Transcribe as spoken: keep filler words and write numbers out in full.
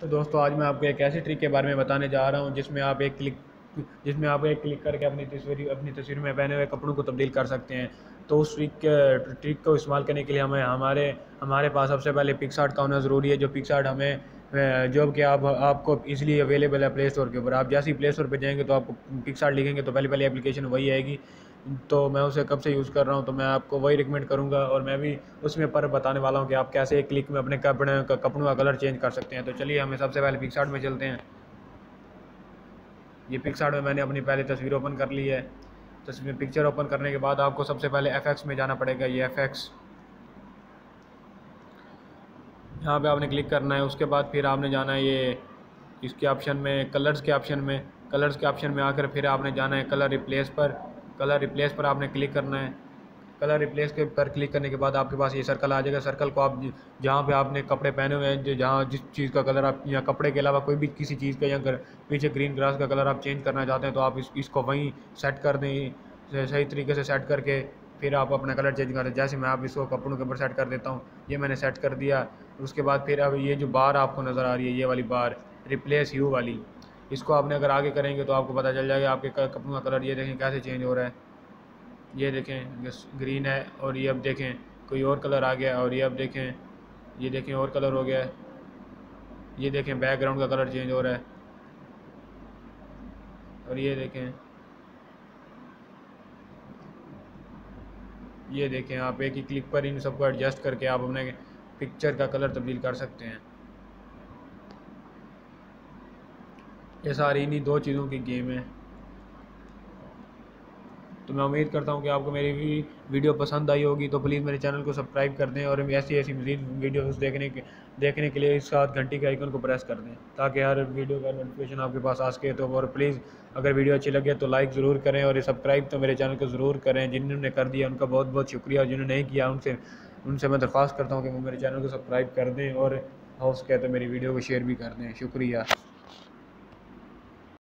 तो दोस्तों आज मैं आपको एक ऐसी ट्रिक के बारे में बताने जा रहा हूँ जिसमें आप एक क्लिक जिसमें आप एक क्लिक करके अपनी तस्वीर अपनी तस्वीर में पहने हुए कपड़ों को तब्दील कर सकते हैं। तो उस ट्रिक के ट्रिक को इस्तेमाल करने के लिए हमें हमारे हमारे पास सबसे पहले पिक्सआर्ट का होना ज़रूरी है। जो पिक्सआर्ट हमें अ, जो कि आप आपको इजीली अवेलेबल है प्ले स्टोर के ऊपर। आप जैसे ही प्ले स्टोर पर जाएंगे तो आपको पिक्सआर्ट लिखेंगे तो पहले पहले एप्लीकेशन वही आएगी। तो मैं उसे कब से यूज़ कर रहा हूँ, तो मैं आपको वही रिकमेंड करूँगा और मैं भी उसमें पर बताने वाला हूँ कि आप कैसे एक क्लिक में अपने कपड़े कपड़ों का कलर चेंज कर सकते हैं। तो चलिए हमें सबसे पहले पिक्सआर्ट में चलते हैं। ये पिक्सआर्ट में मैंने अपनी पहले तस्वीर ओपन कर ली है। तस्वीर पिक्चर ओपन करने के बाद आपको सबसे पहले एफ में जाना पड़ेगा। ये एफ यहाँ पे आपने क्लिक करना है। उसके बाद फिर आपने जाना है ये इसके ऑप्शन में कलर्स के ऑप्शन में कलर्स के ऑप्शन में आकर फिर आपने जाना है कलर रिप्लेस पर। कलर रिप्लेस पर आपने क्लिक करना है। कलर रिप्लेस के पर क्लिक करने के बाद आपके पास ये सर्कल आ जाएगा। सर्कल को आप जहाँ पे आपने कपड़े पहने हुए हैं, जो जहाँ जिस चीज़ का कलर आप या कपड़े के अलावा कोई भी किसी चीज़ का या पीछे ग्रीन ग्रास का कलर आप चेंज करना चाहते हैं तो आप इस, इसको वहीं सेट कर दें। सही तरीके से सेट करके फिर आप अपना कलर चेंज कर दें। जैसे मैं आप इसको कपड़ों के ऊपर सेट कर देता हूँ, ये मैंने सेट कर दिया। उसके बाद फिर अब ये जो बार आपको नज़र आ रही है, ये वाली बार रिप्लेस यू वाली, इसको आपने अगर आगे करेंगे तो आपको पता चल जाएगा आपके कपड़ों का कलर। ये देखें कैसे चेंज हो रहा है, ये देखें ग्रीन है और ये अब देखें कोई और कलर आ गया और ये अब देखें ये देखें और कलर हो गया है। ये देखें बैकग्राउंड का कलर चेंज हो रहा है और ये देखें ये देखें आप एक ही क्लिक पर इन सबको एडजस्ट करके आप अपने पिक्चर का कलर तब्दील कर सकते हैं। ये सारी इन्हीं दो चीज़ों की गेम है। तो मैं उम्मीद करता हूँ कि आपको मेरी भी वीडियो पसंद आई होगी। तो प्लीज़ मेरे चैनल को सब्सक्राइब कर दें और ऐसी ऐसी मज़ीद वीडियोस देखने के देखने के लिए इस साथ घंटी के आइकन को प्रेस कर दें ताकि हर वीडियो का नोटिफिकेशन आपके पास आ सके। तो और प्लीज़ अगर वीडियो अच्छी लगे तो लाइक ज़रूर करें और सब्सक्राइब तो मेरे चैनल को ज़रूर करें। जिन्होंने कर दिया उनका बहुत बहुत शुक्रिया और जिन्होंने नहीं किया उनसे उनसे मैं दरख्वास्त करता हूँ कि वो मेरे चैनल को सब्सक्राइब कर दें और हो सके तो मेरी वीडियो को शेयर भी कर दें। शुक्रिया।